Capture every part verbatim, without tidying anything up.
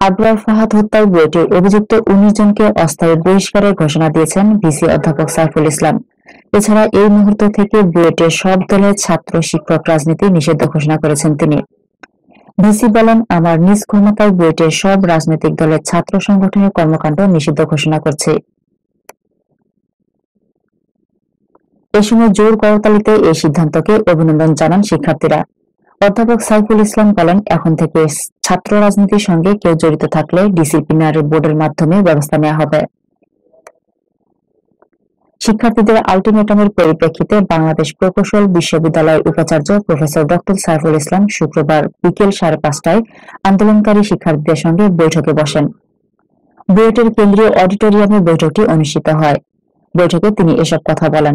আবরার ফাহাদ হত্যায় বুয়েটের অভিযুক্ত উনিশ জনকে অস্থায়ী বহিষ্কারের ঘোষণা দিয়েছেন ভিসি অধ্যাপক সাইফুল ইসলাম। এছাড়া এই মুহূর্ত থেকে বুয়েটের সব দলের ছাত্র শিক্ষক রাজনীতি নিষিদ্ধ ঘোষণা করেছেন তিনি। ভিসি বলেন, আমার নিজ ক্ষমতায় বুয়েটের সব রাজনৈতিক দলের ছাত্র সংগঠনের কর্মকাণ্ড নিষিদ্ধ ঘোষণা করছে। এ সময় জোর করতালিতে এই সিদ্ধান্তকে অভিনন্দন জানান শিক্ষার্থীরা। অধ্যাপক সাইফুল ইসলাম বলেন, এখন থেকে ছাত্র রাজনীতির সঙ্গে কেউ জড়িত থাকলে ডিসিপ্লিনারি বোর্ডের মাধ্যমে ব্যবস্থা নেওয়া হবে। শিক্ষার্থীদের আলটিমেটামের পরিপ্রেক্ষিতে বাংলাদেশ প্রকৌশল বিশ্ববিদ্যালয়ের উপাচার্য প্রফেসর ডক্টর সাইফুল ইসলাম শুক্রবার বিকেল সাড়ে পাঁচটায় আন্দোলনকারী শিক্ষার্থীদের সঙ্গে বৈঠকে বসেন। বুয়েটের কেন্দ্রীয় অডিটোরিয়ামে বৈঠকটি অনুষ্ঠিত হয়। বৈঠকে তিনি এসব কথা বলেন।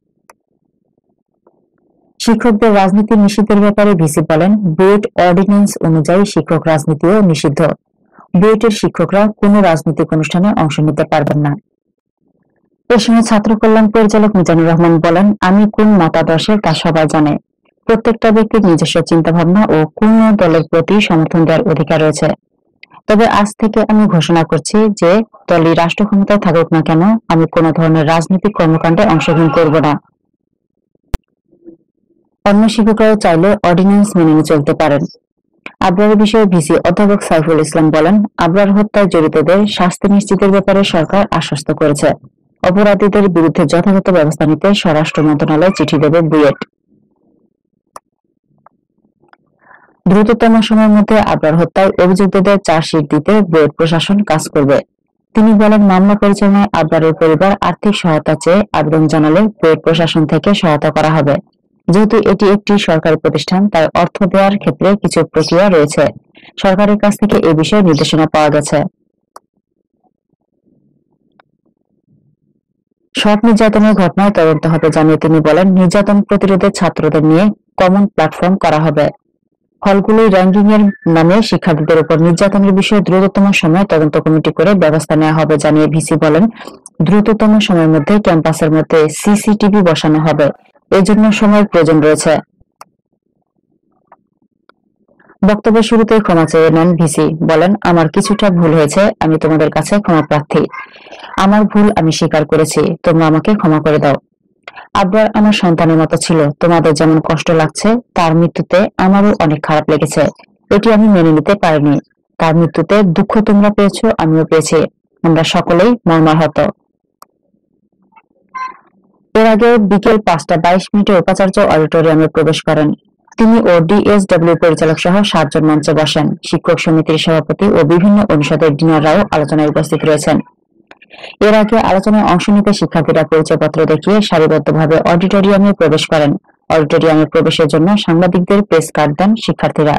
শিক্ষকদের রাজনীতি নিষিদ্ধের ব্যাপারে ভিসি বলেন, বুয়েট অর্ডিন্যান্স অনুযায়ী শিক্ষক রাজনীতিও নিষিদ্ধ। বুয়েটের শিক্ষকরা কোন রাজনৈতিক অনুষ্ঠানে অংশ নিতে পারবেন না। এ সময় ছাত্র কল্যাণ পরিচালক মিজানুর রহমান বলেন, আমি কোন মতাদর্শের তা সবাই জানে। প্রত্যেকটা ব্যক্তির নিজস্ব চিন্তাভাবনা ও কোন দলের প্রতি সমর্থন দেওয়ার অধিকার রয়েছে। তবে আজ থেকে আমি ঘোষণা করছি যে দলই রাষ্ট্র ক্ষমতায় থাকুক না কেন, আমি কোন ধরনের রাজনৈতিক কর্মকাণ্ডে অংশগ্রহণ করব না। অন্য শিক্ষকরাও চাইলে অর্ডিন্যান্স মেনে নিয়ে চলতে পারেন। আবরারের বিষয়ে ভিসি অধ্যাপক সাইফুল ইসলাম বলেন, আবরার হত্যায় জড়িতদের শাস্তি নিশ্চিতের ব্যাপারে সরকার আশ্বস্ত করেছে। অপরাধীদের বিরুদ্ধে যথাযথ ব্যবস্থা নিতে স্বরাষ্ট্র মন্ত্রণালয় চিঠি দেবে বুয়েট। দ্রুততম সময়ের মধ্যে আবরার হত্যায় অভিযুক্তদের চার্জশিট দিতে বুয়েট প্রশাসন কাজ করবে। তিনি বলেন, মামলা পরিচালনায় আবরারের পরিবার আর্থিক সহায়তা চেয়ে আবেদন জানালে বুয়েট প্রশাসন থেকে সহায়তা করা হবে। যেহেতু এটি একটি সরকারি প্রতিষ্ঠান, তাই অর্থ দেওয়ার ক্ষেত্রে কিছু প্রক্রিয়া রয়েছে। সরকারের কাছ থেকে এ বিষয়ে নির্দেশনা পাওয়া গেছে। সব নির্যাতনের ঘটনায় তদন্ত হবে জানিয়ে তিনি বলেন, নির্যাতন প্রতিরোধে ছাত্রদের নিয়ে কমন প্ল্যাটফর্ম করা হবে। হলগুলোয় র্যাঙ্কিং এর নামে শিক্ষার্থীদের উপর নির্যাতনের বিষয়ে দ্রুততম সময়ে তদন্ত কমিটি করে ব্যবস্থা নেওয়া হবে জানিয়ে ভিসি বলেন, দ্রুততম সময়ের মধ্যে ক্যাম্পাসের মধ্যে সিসিটিভি বসানো হবে। এজন্য সময়ের প্রয়োজন রয়েছে। বক্তব্যের শুরুতে ক্ষমা চেয়ে নেন ভিসি, বলেন, আমার কিছুটা ভুল হয়েছে, আমি তোমাদের কাছে ক্ষমা প্রার্থী। আমার ভুল আমি স্বীকার করেছি, তোমরা আমাকে ক্ষমা করে দাও। আবরার আমার সন্তানের মতো ছিল, তোমাদের যেমন কষ্ট লাগছে, তার মৃত্যুতে আমারও অনেক খারাপ লেগেছে। এটি আমি মেনে নিতে পারিনি। তার মৃত্যুতে দুঃখ তোমরা পেয়েছো, আমিও পেয়েছি। আমরা সকলেই মর্মাহত। এর আগে বিকেল পাঁচটা বাইশ মিনিটে উপাচার্য অডিটোরিয়ামে প্রবেশ করেন। তিনি ও ডিএসডব্লিউ পরিচালক সহ সাতজন মঞ্চে বসেন। শিক্ষক সমিতির সভাপতি ও বিভিন্ন অনুষদের ডিনাররাও আলোচনায় উপস্থিত রয়েছেন। এর আগে আলোচনায় অংশ নিতে শিক্ষার্থীরা পরিচয়পত্র দেখিয়ে সারিবদ্ধভাবে অডিটোরিয়ামে প্রবেশ করেন। অডিটোরিয়ামে প্রবেশের জন্য সাংবাদিকদের প্রেস কার্ড দেন শিক্ষার্থীরা।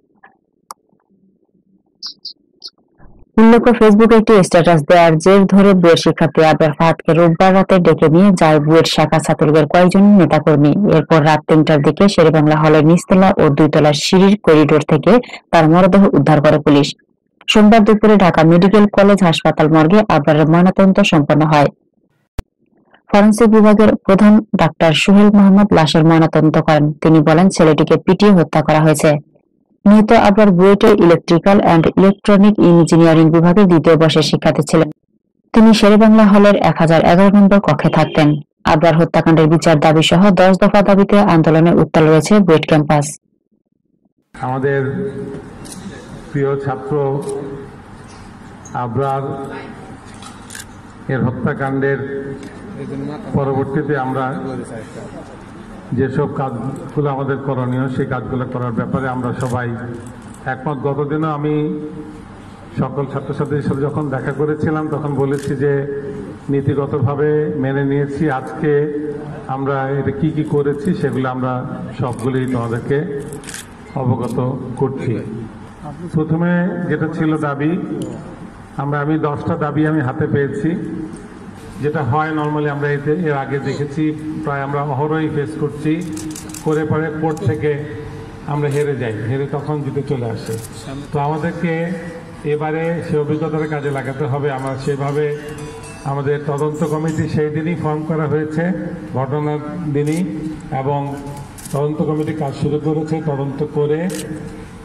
উল্লেখ্য, ফেসবুকে একটি স্ট্যাটাস দেওয়ার জের ধরে বুয়েট শিক্ষার্থী আবরার ফাহাদকে রোববার রাতে ডেকে নিয়ে যায় বুয়েট শাখা ছাত্রলীগের কয়েকজন নেতাকর্মী। এরপর রাত তিনটার দিকে শেরেবাংলা হলের নিচতলা ও দুই তলার সিঁড়ির করিডোর থেকে তার মরদেহ উদ্ধার করে পুলিশ। সোমবার দুপুরে ঢাকা মেডিকেল কলেজ হাসপাতাল মর্গে আবরারের ময়নাতদন্ত সম্পন্ন হয়। ফরেনসিক বিভাগের প্রধান ডাক্তার সোহেল মাহমুদ লাশের ময়নাতদন্ত করেন। তিনি বলেন, ছেলেটিকে পিটিয়ে হত্যা করা হয়েছে। নিহত আবরার বুয়েটের ইলেকট্রিক্যাল অ্যান্ড ইলেকট্রনিক ইঞ্জিনিয়ারিং বিভাগের দ্বিতীয় বর্ষের শিক্ষার্থী ছিলেন। তিনি শেরেবাংলা হলের এক হাজার এগারো নম্বর কক্ষে থাকতেন। আবরার হত্যাকাণ্ডের বিচার দাবি সহ দশ দফা দাবিতে আন্দোলনে উত্তাল রয়েছে বুয়েট ক্যাম্পাস। আমাদের প্রিয় ছাত্র আবরার এর হত্যাকাণ্ডের পরবর্তীতে আমরা যেসব কাজগুলো আমাদের করণীয় সেই কাজগুলো করার ব্যাপারে আমরা সবাই একমত। গতদিনও আমি সকল ছাত্রছাত্রীদের সাথে যখন দেখা করেছিলাম তখন বলেছি যে নীতিগতভাবে মেনে নিয়েছি। আজকে আমরা এটা কি কি করেছি সেগুলো আমরা সবগুলি তোমাদেরকে অবগত করছি। প্রথমে যেটা ছিল দাবি, আমরা আমি দশটা দাবি আমি হাতে পেয়েছি। যেটা হয় নর্মালি আমরা এতে এর আগে দেখেছি, প্রায় আমরা অহরই ফেস করছি, করে পরে কোর্ট থেকে আমরা হেরে যাই, হেরে তখন জিতে চলে আসে। তো আমাদেরকে এবারে সে অভিজ্ঞতার কাজে লাগাতে হবে। আমরা সেভাবে আমাদের তদন্ত কমিটি সেই দিনই ফর্ম করা হয়েছে, ঘটনার দিনই, এবং তদন্ত কমিটি কাজ শুরু করেছে। তদন্ত করে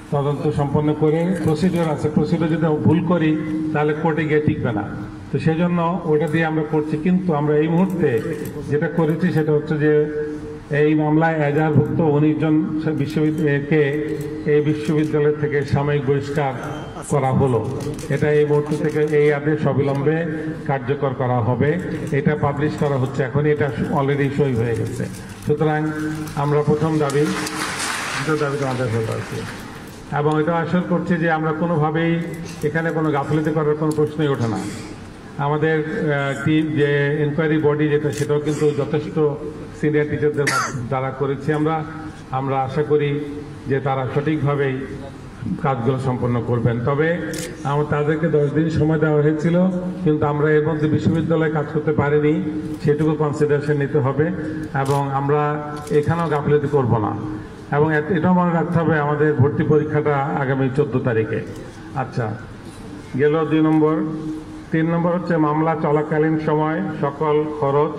তদন্ত সম্পন্ন করে প্রসিডিওর আছে, প্রসিডিওর যদি ভুল করি তাহলে কোর্টে গিয়ে টিকবে না। তো সেই জন্য ওটা দিয়ে আমরা করছি। কিন্তু আমরা এই মুহূর্তে যেটা করেছি সেটা হচ্ছে যে এই মামলায় এজাহারভুক্ত উনিশ জন বিশ্ববিদ্যালয়কে এই বিশ্ববিদ্যালয় থেকে সাময়িক বহিষ্কার করা হলো। এটা এই মুহূর্ত থেকে এই আদেশ অবিলম্বে কার্যকর করা হবে। এটা পাবলিশ করা হচ্ছে এখন, এটা অলরেডি সই হয়ে গেছে। সুতরাং আমরা প্রথম দাবি দ্বিতীয় দাবি আমাদের হলো আর কি, এবং এটা আশা করছি যে আমরা কোনোভাবেই এখানে কোনো গাফিলতি করার কোনো প্রশ্নই ওঠে না। আমাদের টিম যে এনকোয়ারি বডি যেটা, সেটাও কিন্তু যথেষ্ট সিনিয়র টিচারদের দ্বারা করেছি আমরা। আমরা আশা করি যে তারা সঠিকভাবেই কাজগুলো সম্পন্ন করবেন। তবে আমার তাদেরকে দশ দিন সময় দেওয়া হয়েছিল, কিন্তু আমরা এর মধ্যে বিশ্ববিদ্যালয়ে কাজ করতে পারিনি, সেটুকু কনসিডারেশন নিতে হবে। এবং আমরা এখানেও গাফিলতি করব না। এবং এটাও মনে রাখতে হবে আমাদের ভর্তি পরীক্ষাটা আগামী চোদ্দ তারিখে। আচ্ছা, গেল দুই নম্বর। তিন নম্বর হচ্ছে মামলা চলাকালীন সময় সকল খরচ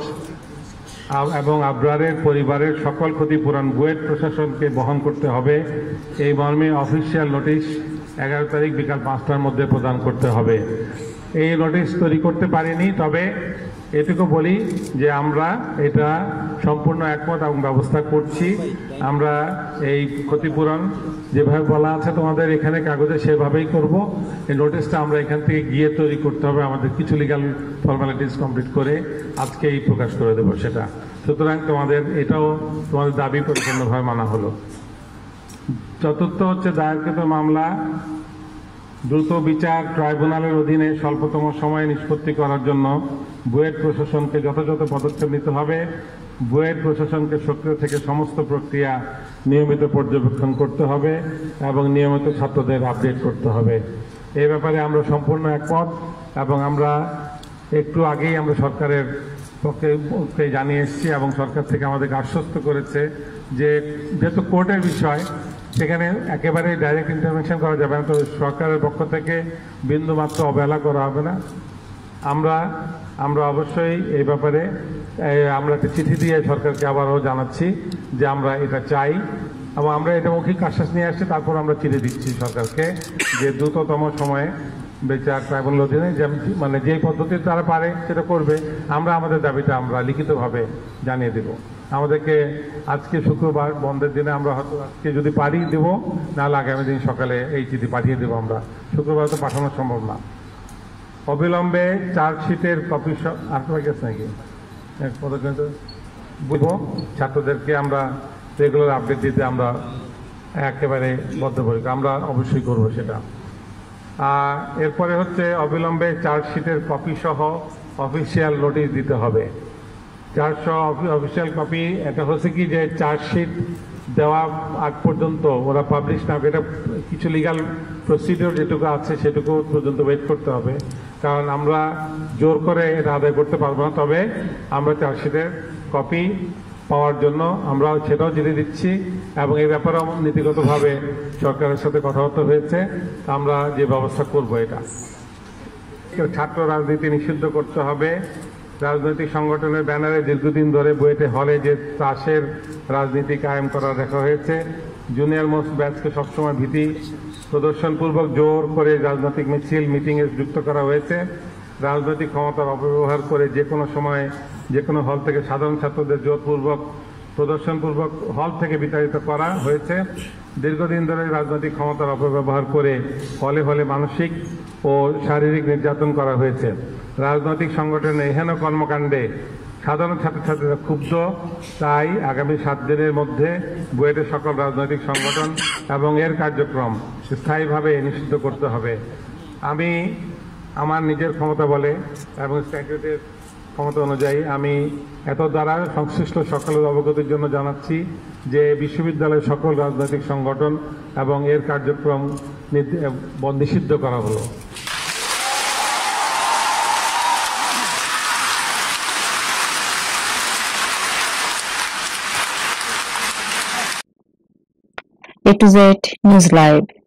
এবং আবরারের পরিবারের সকল ক্ষতিপূরণ বুয়েট প্রশাসনকে বহন করতে হবে। এই মর্মে অফিসিয়াল নোটিশ এগারো তারিখ বিকাল পাঁচটার মধ্যে প্রদান করতে হবে। এই নোটিশ তৈরি করতে পারিনি, তবে এটুকু বলি যে আমরা এটা সম্পূর্ণ একমত এবং ব্যবস্থা করছি। আমরা এই ক্ষতিপূরণ যেভাবে বলা আছে তোমাদের এখানে কাগজে সেভাবেই করব। এই নোটিশটা আমরা এখান থেকে গিয়ে তৈরি করতে হবে, আমাদের কিছু লিগাল ফর্মালিটিস কমপ্লিট করে আজকেই প্রকাশ করে দেব সেটা। সুতরাং তোমাদের এটাও তোমাদের দাবি পরিপূর্ণভাবে মানা হলো। চতুর্থ হচ্ছে দায়েরকৃত মামলা দ্রুত বিচার ট্রাইব্যুনালের অধীনে স্বল্পতম সময়ে নিষ্পত্তি করার জন্য বুয়েট প্রশাসনকে যথাযথ পদক্ষেপ নিতে হবে। বুয়েট প্রশাসনকে সক্রিয় থেকে সমস্ত প্রক্রিয়া নিয়মিত পর্যবেক্ষণ করতে হবে এবং নিয়মিত ছাত্রদের আপডেট করতে হবে। এই ব্যাপারে আমরা সম্পূর্ণ একমত এবং আমরা একটু আগেই আমরা সরকারের পক্ষে জানিয়ে এসেছি এবং সরকার থেকে আমাদেরকে আশ্বস্ত করেছে যে যেহেতু কোর্টের বিষয় সেখানে একেবারে ডাইরেক্ট ইন্টারভেনশন করা যাবে না, তো সরকারের পক্ষ থেকে বিন্দুমাত্র অবহেলা করা হবে না। আমরা আমরা অবশ্যই এই ব্যাপারে আমরা একটা চিঠি দিয়ে সরকারকে আবারও জানাচ্ছি যে আমরা এটা চাই এবং আমরা এটা মৌখিক আশ্বাস নিয়ে আসছি। তারপর আমরা চিঠি দিচ্ছি সরকারকে যে দ্রুততম সময়ে বিচার ট্রাইব্যুনাল অধীনে মানে যেই পদ্ধতির তারা পারে সেটা করবে। আমরা আমাদের দাবিটা আমরা লিখিতভাবে জানিয়ে দেব। আমাদেরকে আজকে শুক্রবার বন্ধের দিনে আমরা হয়তো আজকে যদি পারি দেব, নাহলে আগামী দিন সকালে এই চিঠি পাঠিয়ে দেবো। আমরা শুক্রবার তো পাঠানো সম্ভব না। অবিলম্বে চার্জশিটের কপি আপনার কাছে নাকি বুঝবো ছাত্রদেরকে আমরা রেগুলার আপডেট দিতে আমরা একেবারে বদ্ধপরিকর, আমরা অবশ্যই করব সেটা। আর এরপরে হচ্ছে অবিলম্বে চার্জশিটের কপি সহ অফিসিয়াল নোটিশ দিতে হবে। চারশো অফিসিয়াল কপি এটা হচ্ছে কি যে চার্জশিট দেওয়া আগ পর্যন্ত ওরা পাবলিশ না, এটা কিছু লিগাল প্রসিডিওর যেটুকু আছে সেটুকু পর্যন্ত ওয়েট করতে হবে, কারণ আমরা জোর করে এটা আদায় করতে পারবো না। তবে আমরা চার্জশিটের কপি পাওয়ার জন্য আমরা সেটাও চিঠি দিচ্ছি এবং এই ব্যাপারেও নীতিগতভাবে সরকারের সাথে কথাবার্তা হয়েছে। আমরা যে ব্যবস্থা করব এটা। ছাত্র রাজনীতি নিষিদ্ধ করতে হবে। রাজনৈতিক সংগঠনের ব্যানারে দীর্ঘদিন ধরে বুয়েটে হলে যে তাসের রাজনীতি কায়েম করা দেখা হয়েছে। জুনিয়র মোস্ট ব্যাচকে সবসময় ভীতি প্রদর্শনপূর্বক জোর করে রাজনৈতিক মিছিল মিটিংয়ে যুক্ত করা হয়েছে। রাজনৈতিক ক্ষমতার অপব্যবহার করে যে কোনো সময় যে কোনো হল থেকে সাধারণ ছাত্রদের জোরপূর্বক প্রদর্শনপূর্বক হল থেকে বিতাড়িত করা হয়েছে। দীর্ঘদিন ধরে রাজনৈতিক ক্ষমতার অপব্যবহার করে হলে হলে মানসিক ও শারীরিক নির্যাতন করা হয়েছে। রাজনৈতিক সংগঠনের এহেন কর্মকাণ্ডে সাধারণ ছাত্রছাত্রীরা ক্ষুব্ধ। তাই আগামী সাত দিনের মধ্যে বুয়েটের সকল রাজনৈতিক সংগঠন এবং এর কার্যক্রম স্থায়ীভাবে নিষিদ্ধ করতে হবে। আমি আমার নিজের ক্ষমতা বলে এবং স্ট্যাটিউটের ক্ষমতা অনুযায়ী আমি এত দ্বারা সংশ্লিষ্ট সকলের অবগতির জন্য জানাচ্ছি যে বিশ্ববিদ্যালয়ের সকল রাজনৈতিক সংগঠন এবং এর কার্যক্রম নিষিদ্ধ করা হলো। A to Z News Live।